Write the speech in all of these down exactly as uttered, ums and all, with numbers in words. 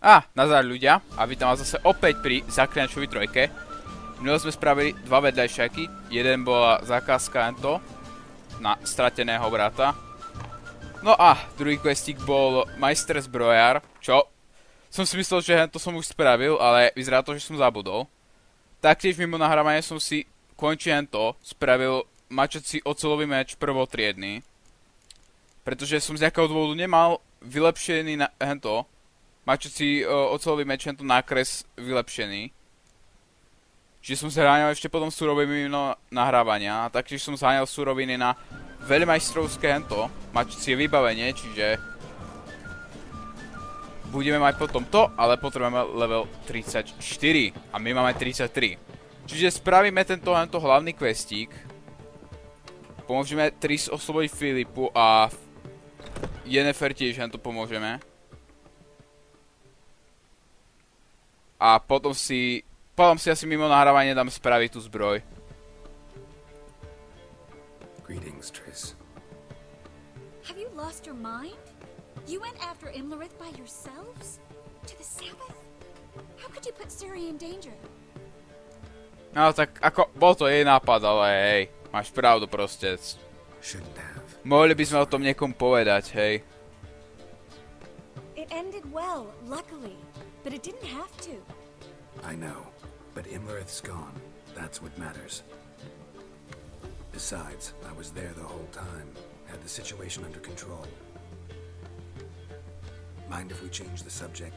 A, nazdar ľudia, a vítam vás zase opäť pri Zaklinačovi trojke. Minule sme spravili dva vedľajšaky, jeden bola zákazka ento na strateného brata. No a druhý questík bol majster zbrojar, čo som si myslel, že to som už spravil, ale vyzerá to, že som zabudol. Taktiež mimo nahrávania som si konečne to spravil mačací oceľový meč prvotriedny. Pretože som z nejakého dôvodu nemal vylepšený na hento mačací uh, oceľový meč hento nákres vylepšený. Čiže som zháňal ešte potom suroviny no nahrávania a taktiež som zháňal suroviny na veľmajstrovské hento mačacie vybavenie, čiže budeme mať potom to, ale potrebujeme level tridsaťštyri a my máme tridsaťtri. Čiže spravíme tento hento hlavný questík. Pomôžeme Triss oslobodiť Filipu a Yennefer tiež hento pomôžeme. A potom si, potom si asi mimo nahrávanie dám spraviť tú zbroj. Greetings, Triss. Have you lost your mind? You went after Imlerith by yourselves? To the Sabbath? How could you put Ciri in danger? No tak ako, bol to jej nápad, ale hej, máš pravdu proste. Shouldn't have. Mohli by sme o tom niekomu povedať, hej. It ended well, luckily. But it didn't have to. I know, but Imlerith's gone. That's what matters. Besides, I was there the whole time. Had the situation under control. Mind if we change the subject?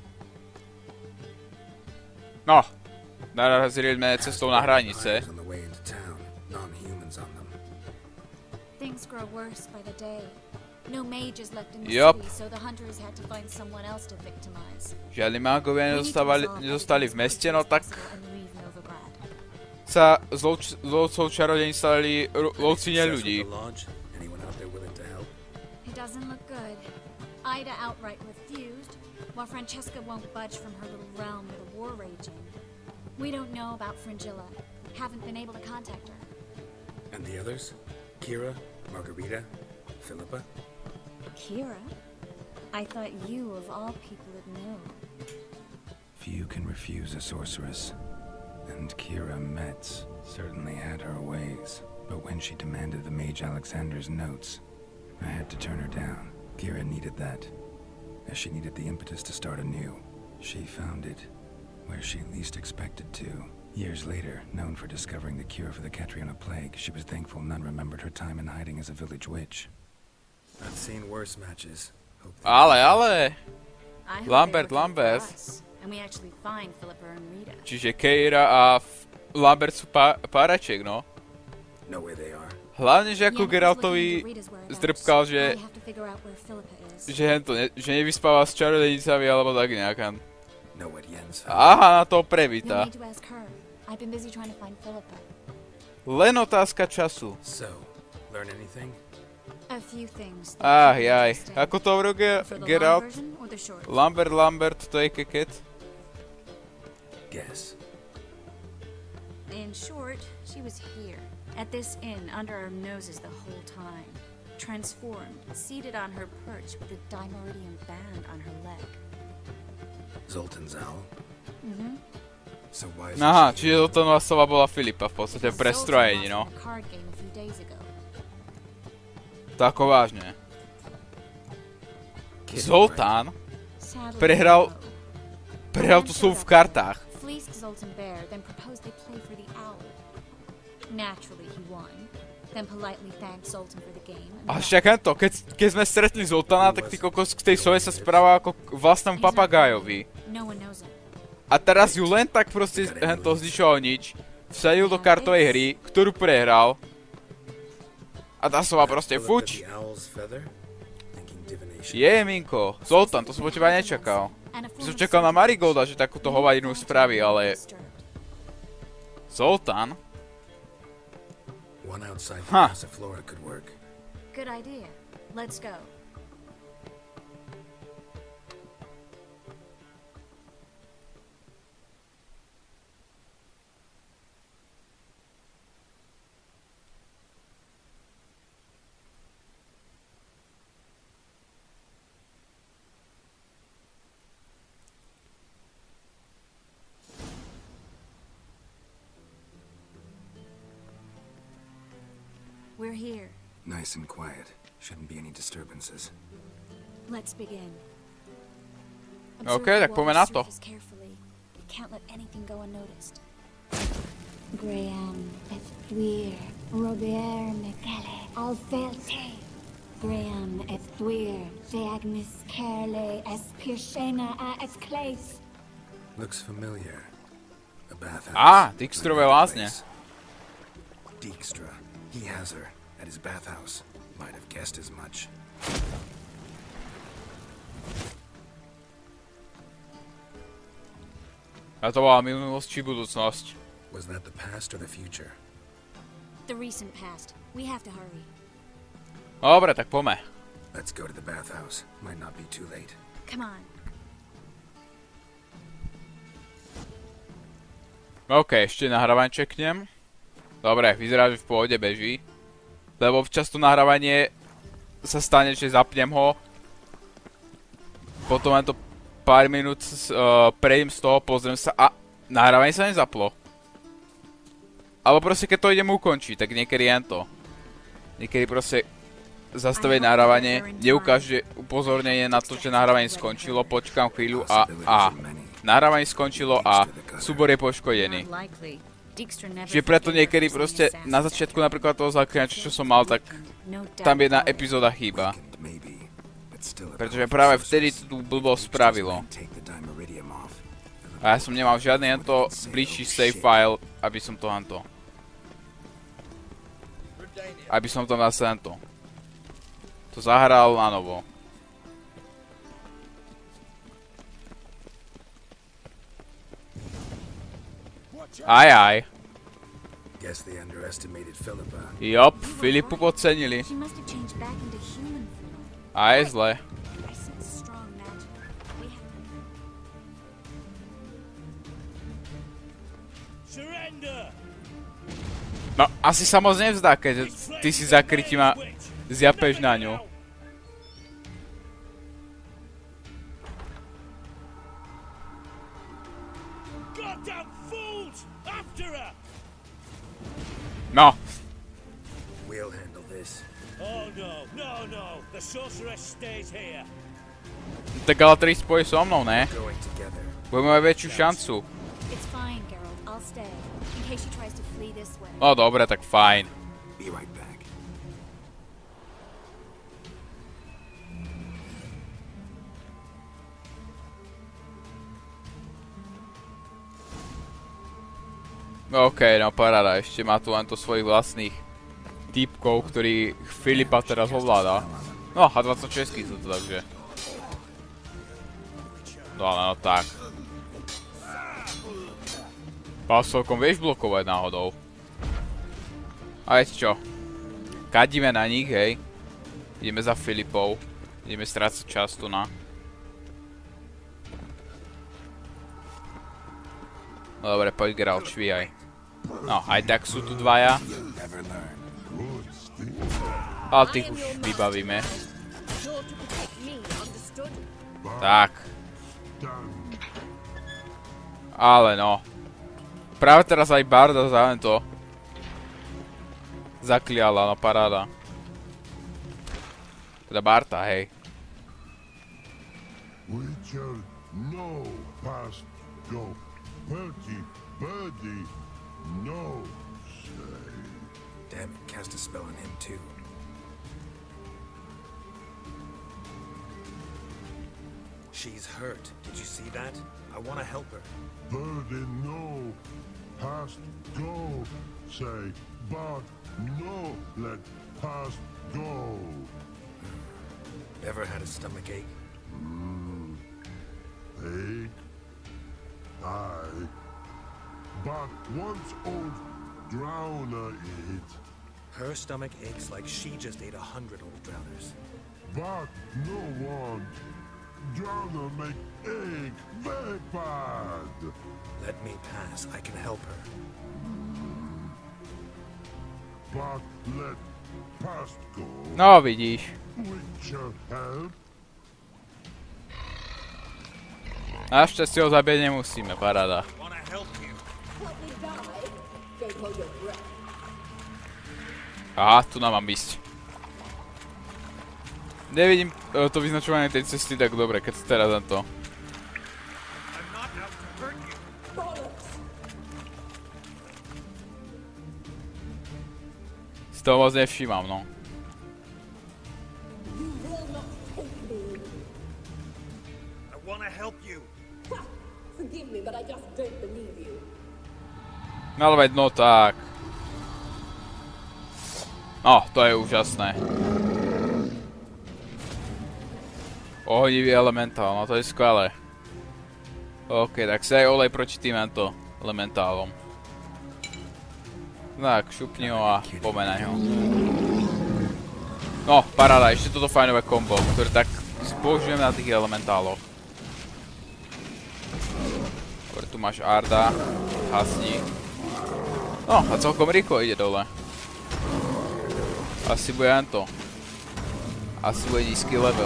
No, narazili sme cestou na hranice. On the way into town, non-humans on them. Things grow worse by the day. No mages left in the Yup. city, so the hunters had to find someone else to victimize. Žiadni mágovia nezostávali, nezostali v meste, no tak And leave Novigrad. sa z lovč- z lovcov čarodejní stali ro- lovci ľudí. Anyone out there willing to help? It doesn't look good. Ida outright refused, while Francesca won't budge from her little realm with a war raging. We don't know about Fringilla. Haven't been able to contact her. And the others? Kira? Margarita? Philippa? Kira? I thought you, of all people, would know. Few can refuse a sorceress. And Kira Metz certainly had her ways. But when she demanded the Mage Alexander's notes, I had to turn her down. Kira needed that, as she needed the impetus to start anew. She found it where she least expected to. Years later, known for discovering the cure for the Catriona plague, she was thankful none remembered her time in hiding as a village witch. I've seen worse matches. Ale, ale, I hope Lambert, they look good for Lambert. us, and we actually find Philippa and Rita. čiže Keira a F- Lambert sú pá- páraček, no. Know where they are. Hlavne, že ako Yennefer's Geraltovi looking into Rita's whereabouts. zdrbkal, že, I have to figure out where Philippa is. že, hento, ne, že nevyspáva s čarodejnicami alebo tak nejaká. Know what Yen's found. Aha, na to You'll prevíta. need to ask her. I've been busy trying to find Philippa. Len otázka času. So, learn anything? A few things. that Ach, could be jaj. interesting. Ako to hovoril Ge- For the long Geralt? version or the short? Lambert, Lambert, to je keket. Guess. In short, she was here, at this inn, under our noses the whole time. Transformed, seated on her perch with a Dimeridian band on her leg. Zoltan's owl? Mm-hmm. So why is Aha, she čiže Zoltanová sova bola Filipa v podstate v prestrojení, no. A card game a few days ago. To ako vážne. Kid, Zoltán Sadly, prehral, no. prehral tú slovu v kartách. Fleeced Zoltan Bear, then proposed they play for the owl. Naturally, he won. Then politely thanked Zoltan for the game. and A left. však to, keď, keď sme stretli Zoltana, tak ty kokos k tej sove sa správa ako k vlastnému He's not papagájovi. No one knows him. A teraz ju len tak proste hento z ničoho nič vsadil do kartovej hry, ktorú prehral. A tá sova proste Philippa fuč. the owl's feather? Thinking divination. Je, Minko, Zoltán, to som od teba nečakal. And a Že form som of čakal na sorcery. Marigolda, že takúto hovadinu spraví, ale Zoltán? One outside Huh. Passiflora could work. Good idea. Let's go. We're here. Nice and quiet. Shouldn't be any disturbances. Let's begin. Okay, tak poďme na to. Carefully. We can't let anything go unnoticed. Graham, Ethweir, Robert McCallie, Alfelte. Graham, Ethweir, Deagnis Carle, Espirshena, a Esclace. Looks familiar. A bathhouse. Á, Dijkstrové lázne. Dijkstra. He has her at his bathhouse. Might have guessed as much. A to bola minulosť či budúcnosť? Was that the past or the future? The recent past. We have to hurry. Dobre, tak poďme. Let's go to the bathhouse. Might not be too late. Come on. OK, ešte nahrávanie čeknem. Dobre, vyzerá, že v pohode beží. Lebo včas to nahrávanie sa stane, že zapnem ho. Potom len to pár minút uh, prejdem z toho, pozriem sa a nahrávanie sa nezaplo. Alebo proste keď to idem ukončiť, tak niekedy jen to. Niekedy proste zastaviť nahrávanie, neukáže upozornenie na to, že nahrávanie skončilo, počkám chvíľu a a nahrávanie skončilo a súbor je poškodený. Čiže preto niekedy proste na začiatku napríklad toho zaklinača, čo som mal, tak tam jedna epizóda chýba. Pretože práve vtedy to tu blbosť spravilo. A ja som nemal žiadny hento bližší save file, aby som to hento. Aby som to zase hento. To zahral na novo. Aj, aj. Jop, Filipu podcenili. A je zle. No, asi sa moc nevzdá, keď ty si zakrytím a zjapeš na ňu. No. We'll handle this. Oh no, no, no. The sorceress stays here. Tak ale tri spojí so mnou, ne? Budeme mať väčšiu šancu. It's fine, Geralt. I'll stay. In case she tries to flee this way. No dobre, tak fajn. Be right back. OK, no paráda, ešte má tu len to svojich vlastných týpkov, ktorý Filipa teraz ovláda. No, há dvadsaťšesť sú to, takže. No ale no tak. Pásovkom vieš blokovať náhodou. A viete čo? Kadíme na nich, hej. Ideme za Filipou. Ideme strácať čas tu na. No dobre, poď Geralt, švíjaj. No, aj tak sú tu dvaja. Ale tých už vybavíme. Tak. Ale no. Práve teraz aj Barda za to zakliala, no paráda. Teda Barta, hej. Witcher, no past go. Bertie, birdie, no say. Damn it, cast a spell on him too. She's hurt. Did you see that? I want to help her. Birdie, no past go. Say, but no let past go. Ever had a stomach ache? Mm. Ache? Aye. But once old Drowner ate. Her stomach aches like she just ate a hundred old drowners. But no one. Drowner make ache very bad. Let me pass. I can help her. But let past go. No vidíš. Witcher help. Našťastie ho zabieť nemusíme, paráda. Aha, tu nám mám ísť. Nevidím uh, to vyznačovanie tej cesty tak dobre, keď sa teraz na to. Si toho moc nevšímam, no. No ale veď no tak. No, to je úžasné. Ohnivý elementál, no to je skvelé. OK, tak sa aj olej proti týmto elementálom. Tak, šupni ho a pomenaj ho. No, paráda, ešte toto fajnové kombo, ktoré tak zbožujem na tých elementáloch. Dobre, tu máš Arda, hasni. No, a celkom rýchlo ide dole. Asi bude len to. Asi bude nízky level.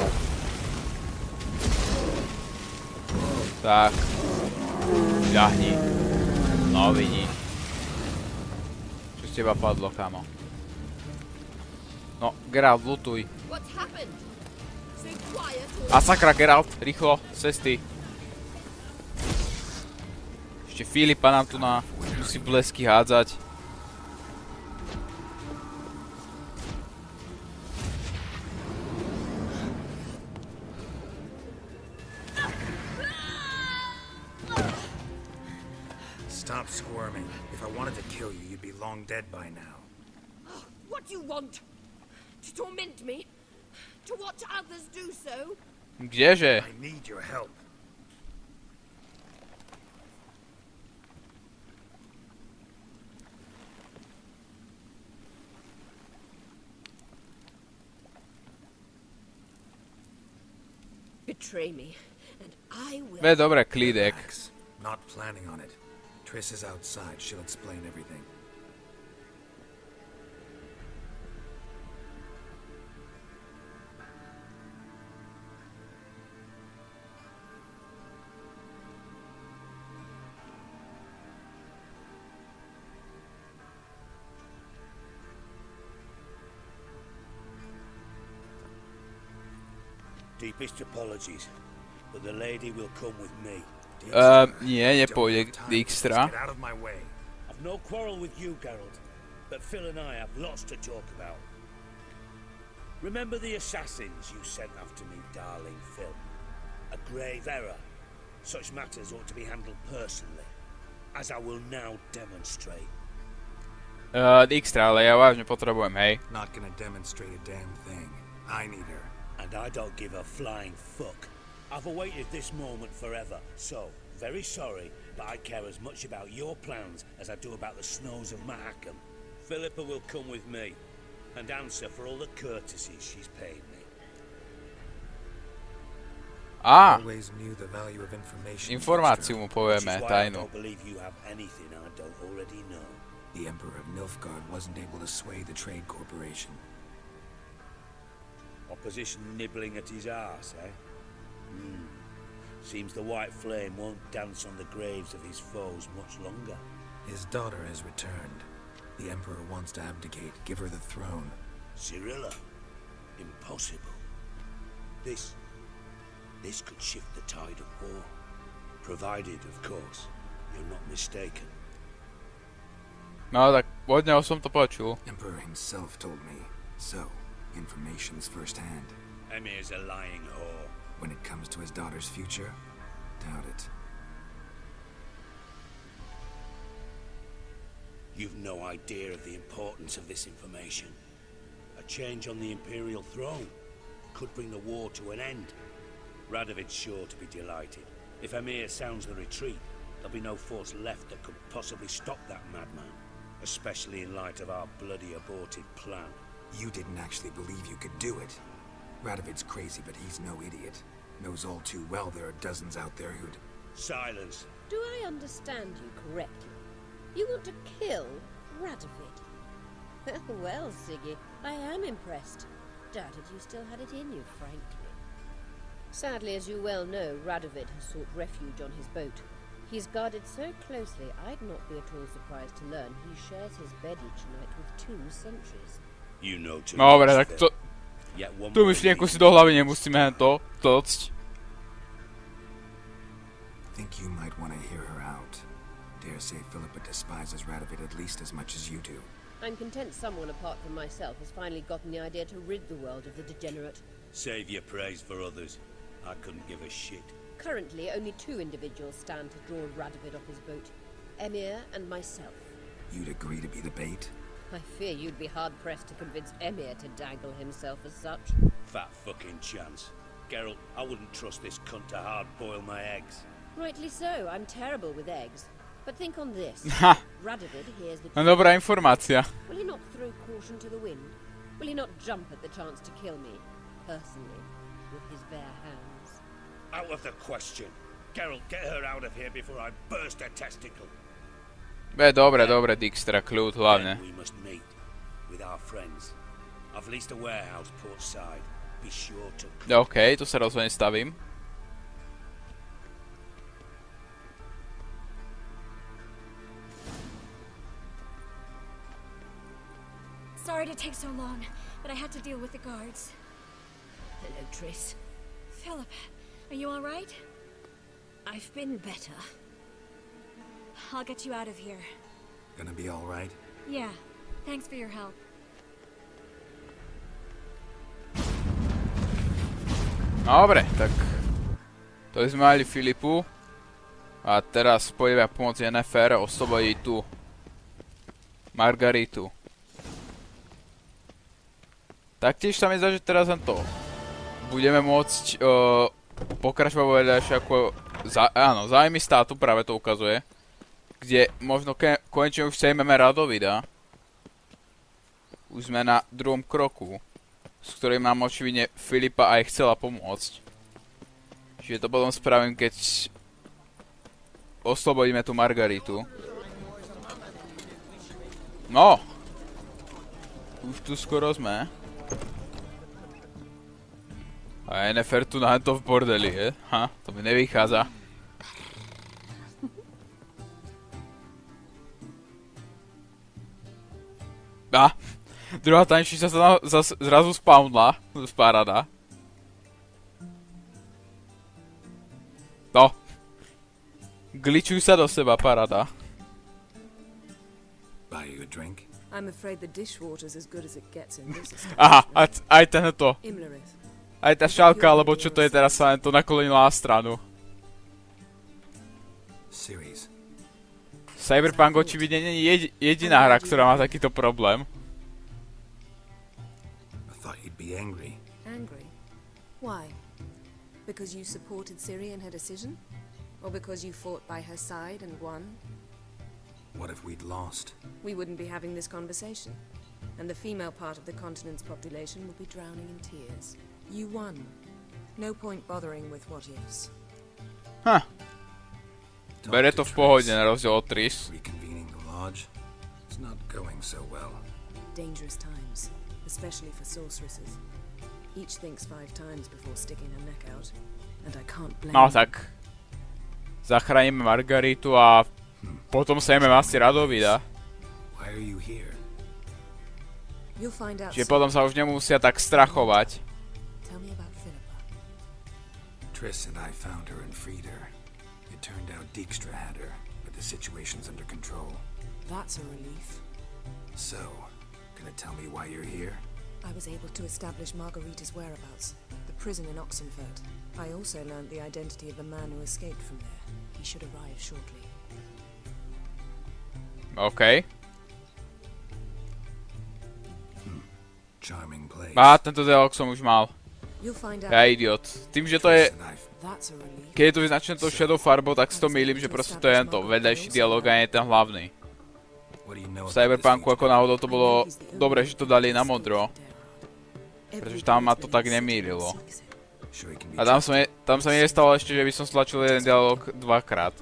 Tak. Ľahni. No, vidí. Čo z teba padlo, kamo? No, Geralt, lutuj. A sakra, Geralt, rýchlo, z cesty. Ešte Filipa nám tu na... musí blesky hádzať. Stop squirming. If I wanted to kill you, you'd be long dead by now. What do you want? To torment me? To watch others do so? Kdeže? I need your help. Betray me, and I will. Ve, dobre, klídek. Relax. Not planning on it. Triss is outside. She'll explain everything. Deepest apologies, but the lady will come with me. Ehm, nie, nepôjde Dijkstra. Get out of my way. I've no quarrel with you, Geralt, but Phil and I have lots to talk about. Remember the assassins you sent after me, darling Phil? A grave error. Such matters ought to be handled personally, as I will now demonstrate. Uh, Dijkstra, ale ja vážne potrebujem, hej. Not gonna demonstrate a damn thing. I need her. And I don't give a flying fuck. I've awaited this moment forever, so, very sorry, but I care as much about your plans as I do about the snows of Mahakam. Philippa will come with me, and answer for all the courtesies she's paid me. Á, Always knew the value of information. informáciu mu Which povieme, is why I tajnú. don't believe you have anything I don't already know. The Emperor of Nilfgaard wasn't able to sway the Trade Corporation. Opposition nibbling at his arse, eh? Hmm. Seems the White Flame won't dance on the graves of his foes much longer. His daughter has returned. The Emperor wants to abdicate, give her the throne. Cyrilla? Impossible. This... This could shift the tide of war. Provided, of course, you're not mistaken. No tak od neho som to počul. Emperor himself told me. So, information's firsthand. Emir's a lying whore. When it comes to his daughter's future, doubt it. You've no idea of the importance of this information. A change on the Imperial throne could bring the war to an end. Radovid's sure to be delighted. If Emir sounds the retreat, there'll be no force left that could possibly stop that madman. Especially in light of our bloody aborted plan. You didn't actually believe you could do it. Radovid's crazy, but he's no idiot. Knows all too well there are dozens out there who'd... Silence. Do I understand you correctly? You want to kill Radovid? Well, Siggy, I am impressed. Doubted you still had it in you, frankly. Sadly, as you well know, Radovid has sought refuge on his boat. He's guarded so closely, I'd not be at all surprised to learn he shares his bed each night with two sentries. You know too Dobre, much, tak to... Phil. Yet one Tú more myšlienku si reason- do hlavy nemusíme to tlcť. Think you might want to hear her out. Dare say Philippa despises Radovid at least as much as you do. I'm content someone apart from myself has finally gotten the idea to rid the world of the degenerate. Save your praise for others. I couldn't give a shit. Currently, only two individuals stand to draw Radovid off his boat. Emir and myself. You'd agree to be the bait? I fear you'd be hard-pressed to convince Emir to dangle himself as such. Fat fucking chance. Geralt, I wouldn't trust this cunt to hard-boil my eggs. Rightly so, I'm terrible with eggs. But think on this. Ha, Radovid hears the no dobrá informácia. Will he not throw caution to the wind? Will he not jump at the chance to kill me, personally, with his bare hands? Out of the question. Geralt, get her out of here before I burst a testicle. Be, dobre, dobre, Dijkstra, kľud hlavne. Then we must meet with our friends. I've leased a warehouse port side. Be sure to... OK, tu sa rozhodne stavím. Sorry to take so long, but I had to deal with the guards. Hello, Triss. Philip, are you all right? I've been better. I'll get you out of here. Gonna be all right? Yeah, thanks for your help. Dobre, tak... To sme mali Filipu. A teraz pôjdeme pomôcť Yennefer oslobodiť tú Margaritu. Taktiež sa mi zdá, že teraz len to. Budeme môcť uh, pokračovať vo vedľajšie ako... Za, áno, zájmy státu práve to ukazuje. Kde možno ke, konečne už sejmeme Radovida. Už sme na druhom kroku. S ktorým nám očividne Filipa aj chcela pomôcť. Čiže to potom spravím, keď oslobodíme tú Margaritu. No! Už tu skoro sme. A Yennefer tu na to v bordeli, je? Ha, to mi nevychádza. A, druhá tanečnica sa tam zas, zrazu spawnla, z paráda. No. Glitchujú sa do seba, paráda. Buy you a drink? I'm afraid the dishwater's as good as it gets in this establishment. Aha, aj, aj tento. Imlerith. Aj tá šálka, alebo čo to je teraz, sa len to nakolonila na stranu. Series. Cyberpunk očividne nie je jediná hra, ktorá má takýto problém. I thought you'd be angry. Angry? Why? Because you supported Ciri in her decision? Or because you fought by her side and won? What if we'd lost? We wouldn't be having this conversation. And the female part of the continent's population would be drowning in tears. You won. No point bothering with what ifs. Ha. Bere to v pohode, na rozdiel od Triss. Reconvening the lodge. It's not going so well. Dangerous times, especially for sorceresses. Each thinks five times before sticking her neck out. And I can't blame No them. tak. Zachránime Margaritu a potom sejmeme asi Radovida. Why are you here? You'll find out Čiže soon. potom sa už nemusia tak strachovať. Tell me about Philippa. Triss and I found her and freed her. It turned out Dijkstra had her, but the situation's under control. That's a relief. So, gonna tell me why you're here? I was able to establish Margarita's whereabouts, the prison in Oxenfurt. I also learned the identity of the man who escaped from there. He should arrive shortly. OK. Charming place. Á, tento dialog som už mal. You'll find out. Ja idiot. Tým, že to je... Triss and I That's a relief. Keď je to vyznačené tou shadow farbou, tak si to mýlim, že proste to je len to vedľajší dialog a nie ten hlavný. What do you know V about Cyberpunku this ako náhodou to bolo dobre, že to dali na modro. Pretože tam ma to tak nemýlilo. Sure he can be A tam, som je, tam sa mi nestalo ešte, že by som stlačil jeden dialog dvakrát.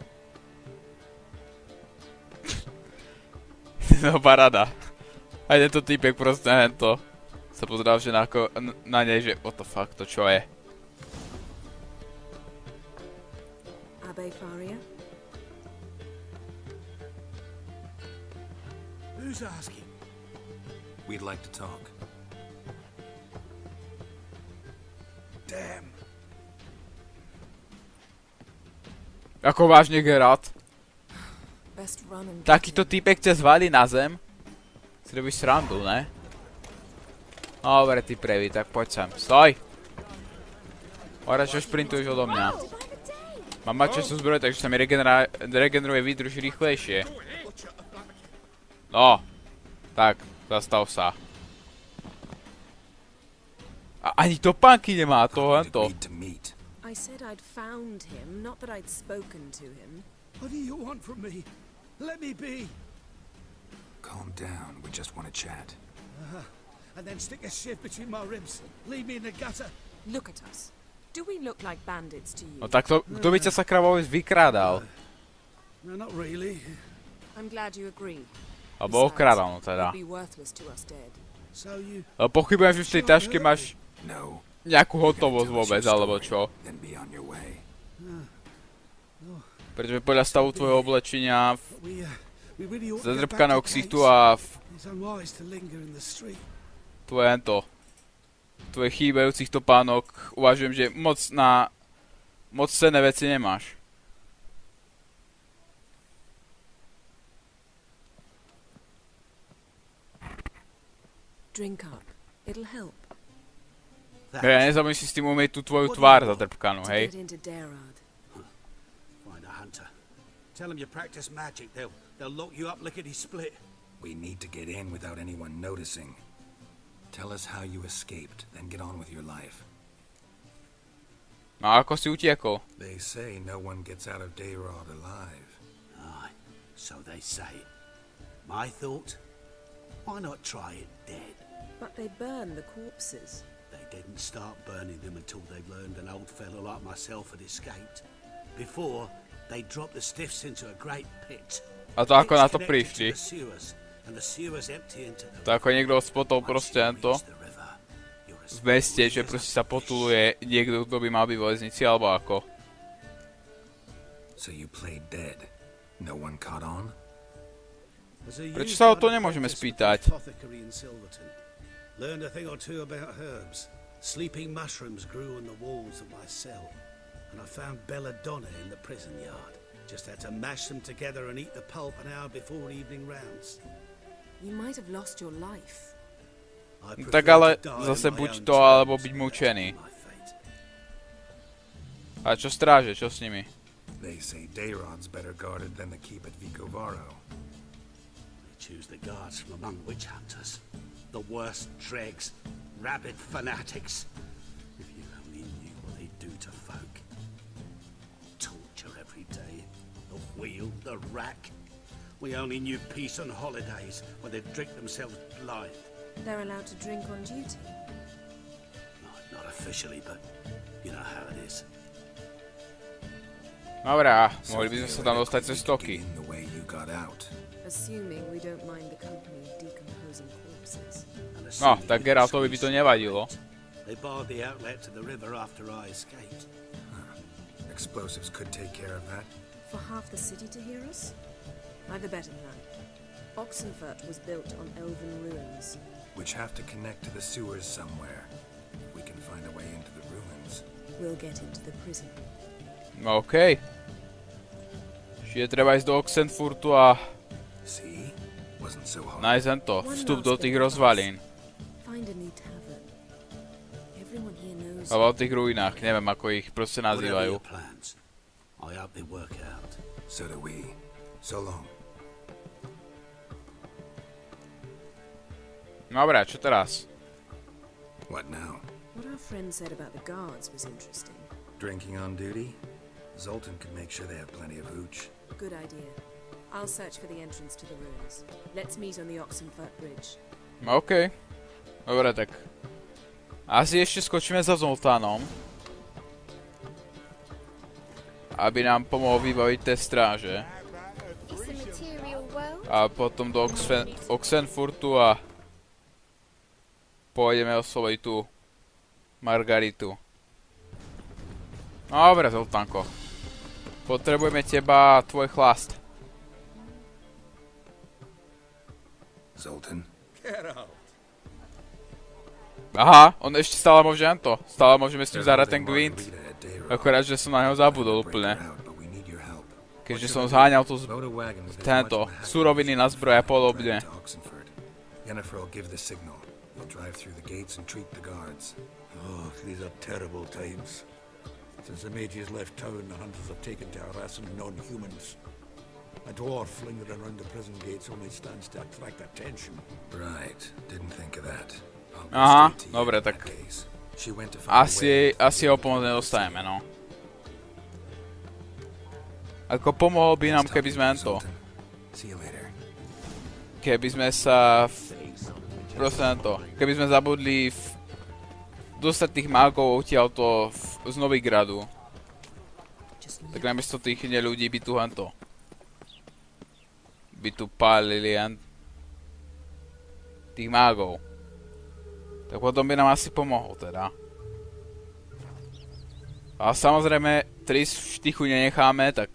No paráda. Aj tento týpek proste hento sa pozeral, že na, ako, na nej, že what the fuck, to čo je. Abe Faria? Who's asking? We'd like to talk. Damn. Ako vážne, Geralt? Best run and get Takýto in. týpek ťa zvalí na zem. Si robíš srandu, ne? Dobre, ty prevý, tak poď sem. Stoj! Ora, čo šprintuješ odo mňa? Mám mať času zbroj, takže sa mi regenera regeneruje výdrž rýchlejšie. No. Tak, zastav sa. A ani topánky nemá to, len to. Agreed to meet. I said I'd found him, not that I'd spoken to him. What do you want from me? Let me be. Calm down. We just want to chat. Uh, and then stick a shiv between my ribs. Leave me in the gutter. Look at us. Do we look like bandits to you? No tak to, kto by ťa sakra vôbec vykrádal? No, not really. I'm glad you agree. Alebo okrádal, no teda. You'd be worthless to us dead. So you... Ale pochybujem, že v tej taške máš No. nejakú hotovosť vôbec, alebo čo. Then be on your way. Pretože podľa stavu tvojho oblečenia, We, uh, we really ought to get back zadrpkaného to ksichtu Kate's. a v It's unwise to linger in the street. tvoje to, tvoje chýbajúcich topánok, uvažujem, že moc na moc cenné veci nemáš. Drink up. It'll help. Ja nezabudni si s tým umieť tú tvoju tvár zadrpkanú, To hej? get into Darad. Find a hunter. Tell them you practice magic. They'll, they'll lock you up lickety-split. We need to get in without anyone noticing. Tell us how you escaped, then get on with your life. No a ako si utiekol? They say no one gets out of Dayrod alive. Aye, so they say. My thought? Why not try it dead? But they burn the corpses. They didn't start burning them until they learned an old fellow like myself had escaped. Before, they dropped the stiffs into a great pit. A to ako Pit's na to connected prišli? to the sewers, and the sewers empty into the To ako niekto spotol Once proste you to reach the river, you're as v meste, free že as proste a sa fish. potuluje niekto, kto by mal byť v väznici, alebo ako? So you played dead. No one caught on? As a Prečo youth, sa o I'd to nemôžeme apprenticed with spýtať? an apothecary in Silverton. Learned a thing or two about herbs. Sleeping mushrooms grew on the walls of my cell, and I found belladonna in the prison yard. Just had to mash them together and eat the pulp an hour before evening rounds. You might have lost your life. I No prefer tak ale to die zase on my buď own to, terms alebo byť than mučený. accept my fate. A čo stráže, čo s nimi? They say Dayrod's better guarded than the keep at Vicovaro. They choose the guards from among witch hunters. The worst dregs, rabid fanatics. If you only knew what they do to folk. Torture every day. The wheel, the rack. We only knew peace on holidays when they'd drink themselves blind. They're allowed to drink on duty. Not, not officially, but you know how it is. Dobre, a So mohli by sme feel sa tam like dostať we cez could toky. get in the way you got out. Assuming we don't mind the company of decomposing corpses. And No, assuming tak we Geraltovi by to squeezed nevadilo. They barred the outlet to the river after I escaped. Explosives could take care of that. For half the city to hear us? I've a better plan. Oxenfurt was built on elven ruins. Which have to connect to the sewers somewhere. If we can find a way into the ruins. We'll get into the prison. No okej. Čiže treba ísť do Oxenfurtu a See? Wasn't so hard. nájsť tento One vstup last do bit tých of rozvalín. advice. Find a new tavern. Everyone here knows. Alebo v tých ruinách, neviem ako ich proste Whatever nazývajú. your plans, I hope they work out. So do we. So long. Dobre, čo teraz? What now? What our friend said about the guards was interesting. Drinking on duty? Zoltan could make sure they have plenty of hooch. Good idea. I'll search for the entrance to the ruins. Let's meet on the Oxenfurt Bridge. OK. Dobre, tak. Asi ešte skočíme za Zoltánom. Aby nám pomohol vybaviť tie stráže. Is the material well? A potom do Oxen Oxenfurtu a pôjdeme osloviť tú Margaritu. Dobre, Zoltánko. Potrebujeme teba a tvoj chlast. Zoltan? Get out. Aha, on ešte stále môže to. Stále môžeme s ním zahrať ten Gwent. Akorát, že som na neho zabudol úplne. Keďže som zháňal tu tento suroviny na zbroj a podobne. Yennefer will give the signal. We'll drive through the gates and treat the guards. Oh, these are terrible times. Since the mages left town, the hunters have taken to harassing non-humans. A dwarf flinging around the prison gates only stands to attract attention. Right, didn't think of that. Aha, dobre, tak asi, asi ho pomoc nedostaneme, no. Ako pomohol by nám, keby sme to. Keby sme sa... Proste to. Keby sme zabudli v... dostať tých mágov odtiaľto z Novigradu. Tak namiesto tých ľudí by tu hento. By tu pálili tých mágov. Tak potom by nám asi pomohol teda. A samozrejme, Triss v štychu nenecháme, tak...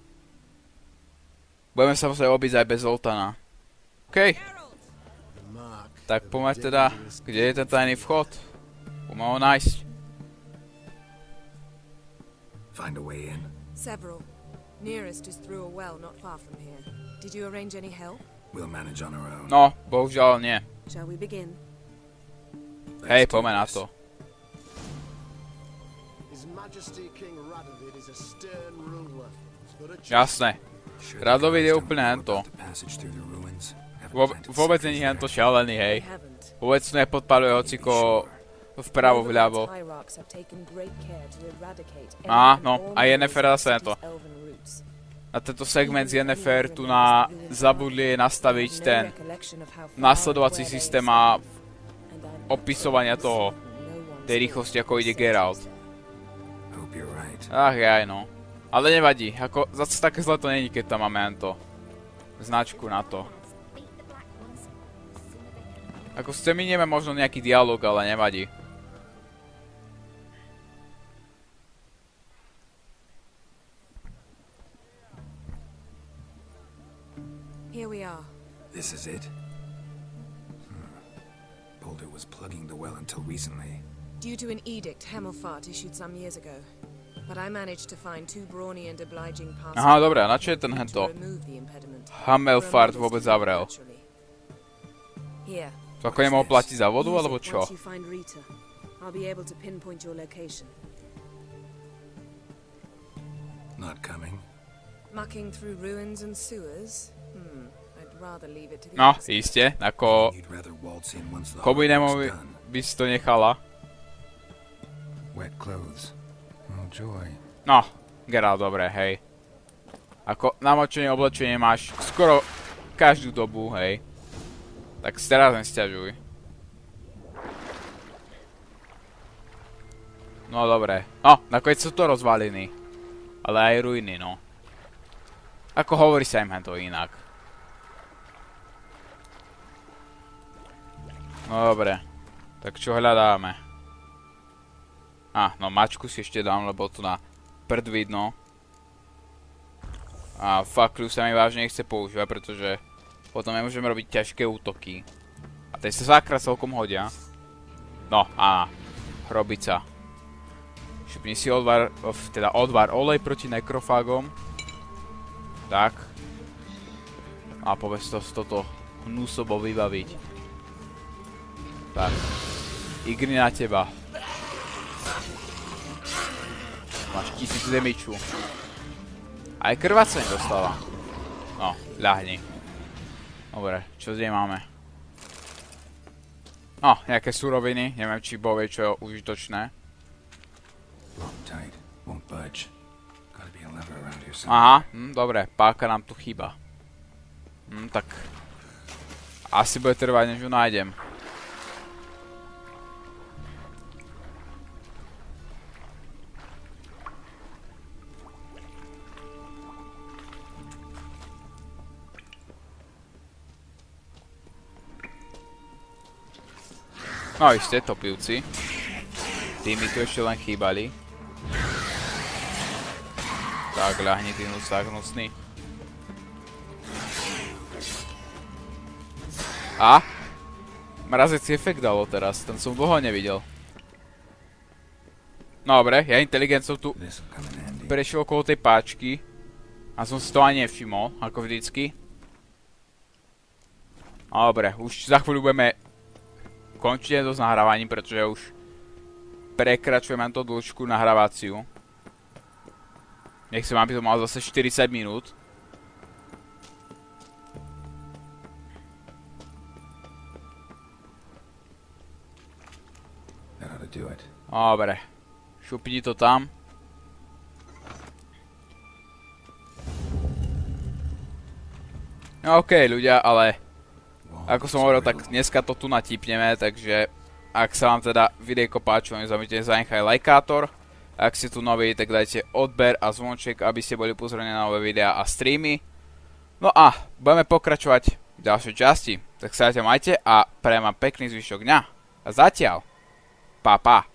Budeme sa musieť obísť aj bez Zoltana. OK. Tak poďme teda, kde je ten tajný vchod? Poďme ho nájsť. Find a way in. Several. Nearest is through a well not far from here. Did you arrange any help? We'll manage on our own. No, bohužiaľ nie. Shall we begin? Hej, poďme na to. Jasné. Radovid je úplne hento. Vôbec není hento šialený, hej. Vôbec nepodpaluje hociko vpravo, vľavo. Á, no, a Yennefer zase hento. Na tento segment z Yennefer tu na zabudli nastaviť ten následovací systém a opisovania toho, tej rýchlosti, ako ide Geralt. Ach jaj, no. Ale nevadí, ako zase také zle to není, keď tam máme to značku na to. Ako sceminieme možno nejaký dialog, ale nevadí. Here we are. This is it? Boulder was plugging the well until recently. Due to an edict Hemelfart issued some years ago. But I managed to find two brawny and obliging parts. Aha, dobré, a na čo je ten hento? Hemelfart vôbec zavrel. To ako nemohol platiť za vodu, alebo čo? Not coming. Mucking through ruins and sewers? Hmm. No, iste, ako... Komu inému by si to nechala? No, Geralt, dobre, hej. Ako namočenie, oblečenie máš skoro každú dobu, hej. Tak si teraz nesťažuj. No, dobre. No, nakoniec sú to rozvaliny. Ale aj ruiny, no. Ako hovorí sa im to inak. No dobre, tak čo hľadáme? Á, no mačku si ešte dám, lebo tu na prd vidno. A fakľu sa mi vážne nechce používať, pretože potom nemôžeme robiť ťažké útoky. A tej sa zákra celkom hodia. No, á, hrobica. Šupni si odvar, teda odvar olej proti nekrofágom. Tak. A povedz to toto hnusobo vybaviť. Tak. Igry na teba. Máš tisíc demiču. Aj krvácenie dostala. No, ľahni. Dobre, čo zde máme? No, nejaké suroviny. Neviem, či bolo čo užitočné. Aha, hm, dobre, páka nám tu chýba. Hm, tak... Asi bude trvať, než ju nájdem. No isté, topivci. Tí mi tu ešte len chýbali. Tak, ľahni tí hnusák hnusný. A? mrazecí efekt dalo teraz, ten som dlho nevidel. Dobre, ja inteligencou tu prešiel okolo tej páčky a som si to ani nevšimol, ako vždycky. Dobre, už za chvíľu budeme končiť to s nahrávaním, pretože už prekračujeme tú dĺžku nahrávaciu. Nechcem, aby to mal zase štyridsať minút. Dobre, šupni to tam. OK, ľudia, ale ako som hovoril, tak dneska to tu natipneme, takže ak sa vám teda videjko páčilo, nezabudnite zanechať lajkátor. Ak ste tu noví, tak dajte odber a zvonček, aby ste boli upozornení na nové videá a streamy. No a budeme pokračovať v ďalšej časti. Tak sa majte a prajem vám pekný zvyšok dňa. A zatiaľ, pa pa.